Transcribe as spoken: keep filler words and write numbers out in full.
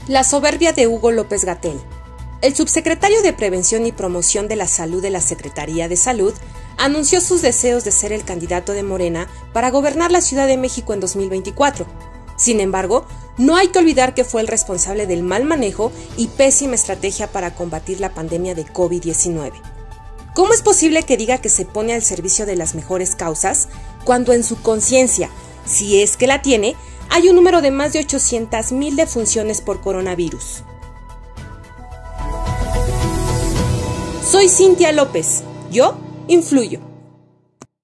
La soberbia de Hugo López-Gatell. El subsecretario de Prevención y Promoción de la Salud de la Secretaría de Salud anunció sus deseos de ser el candidato de Morena para gobernar la Ciudad de México en dos mil veinticuatro. Sin embargo, no hay que olvidar que fue el responsable del mal manejo y pésima estrategia para combatir la pandemia de COVID diecinueve. ¿Cómo es posible que diga que se pone al servicio de las mejores causas cuando en su conciencia, si es que la tiene, hay un número de más de ochocientas mil defunciones por coronavirus? Soy Cintia López. Yo influyo.